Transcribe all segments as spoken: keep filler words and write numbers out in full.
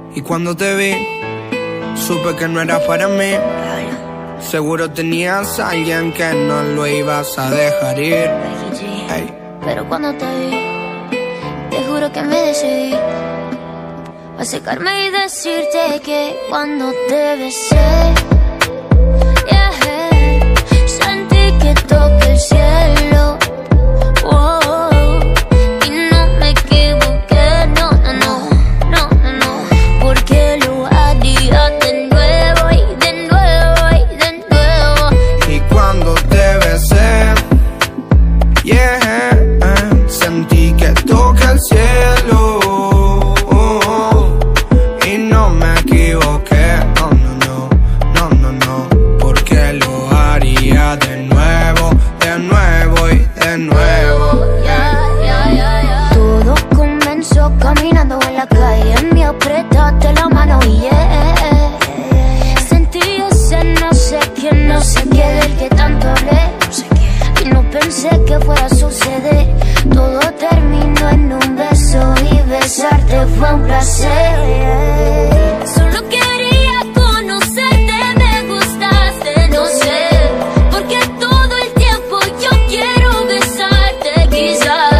Y cuando te vi, supe que no era para mí. Seguro tenías a alguien que no lo ibas a dejar ir. Hey. Pero cuando te vi, te juro que me decidí a secarme y decirte que cuando te besé, yeah, sentí que toqué el cielo. Oh, y no me equivoqué, no, no, no, no, no, no, porque lo haría de nuevo y de nuevo y de nuevo. Y cuando te besé, yeah, sentí que toqué el cielo. Caminando en la calle, me apretaste la mano y yeah, sentí ese no sé quién, no sé qué del que tanto hablé, y no pensé que fuera a suceder. Todo terminó en un beso y besarte fue un placer. Solo quería conocerte, me gustaste, no sé, porque todo el tiempo yo quiero besarte, quizás.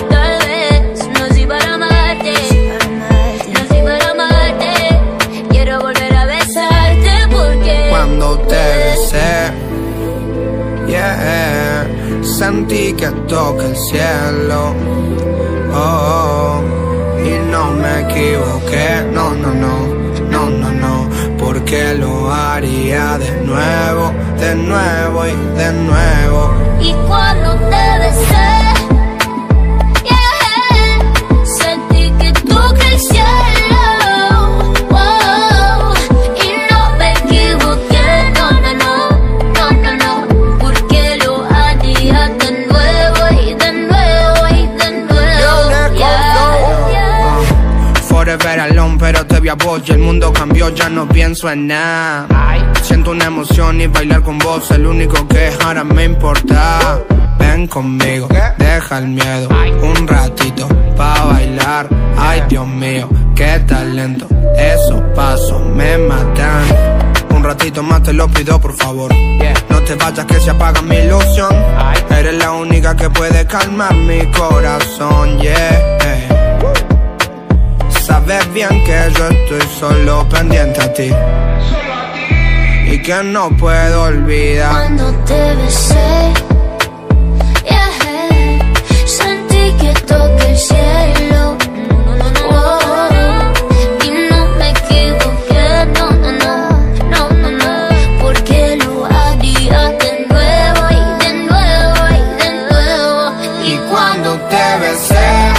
Yeah, sentí que toca el cielo. Oh, y no me equivoqué. No, no, no, no, no, no, porque lo haría de nuevo, de nuevo y de nuevo. Y cuando te besé, yeah, sentí que toca el cielo. Forever alone, pero te vi a vos y el mundo cambió, ya no pienso en nada. Siento una emoción y bailar con vos, el único que ahora me importa. Ven conmigo, deja el miedo, un ratito pa' bailar. Ay, Dios mío, qué talento, esos pasos me matan. Un ratito más te lo pido, por favor. No te vayas que se apaga mi ilusión. Eres la única que puede calmar mi corazón, yeah. Sabes bien que yo estoy solo pendiente a ti y que no puedo olvidar. Cuando te besé, yeah, sentí que toqué el cielo. Oh, y no me equivoqué, no, no, no, no, no, no, porque lo haría de nuevo y de nuevo y de nuevo. Y cuando te besé,